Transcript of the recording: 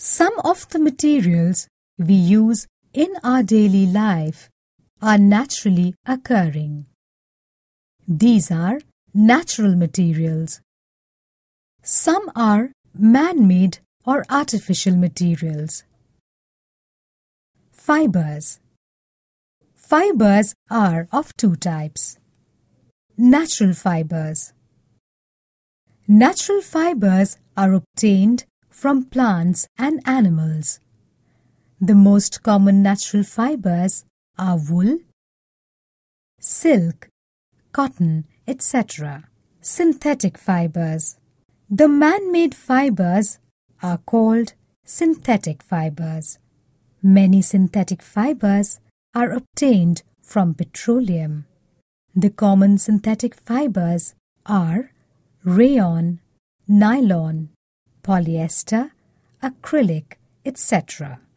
Some of the materials we use in our daily life are naturally occurring. These are natural materials. Some are man-made or artificial materials. Fibers. Fibers are of two types. Natural fibers. Natural fibers are obtained from plants and animals. The most common natural fibers are wool, silk, cotton, etc. Synthetic fibers. The man-made fibers are called synthetic fibers. Many synthetic fibers are obtained from petroleum. The common synthetic fibers are rayon, nylon, polyester, acrylic, etc.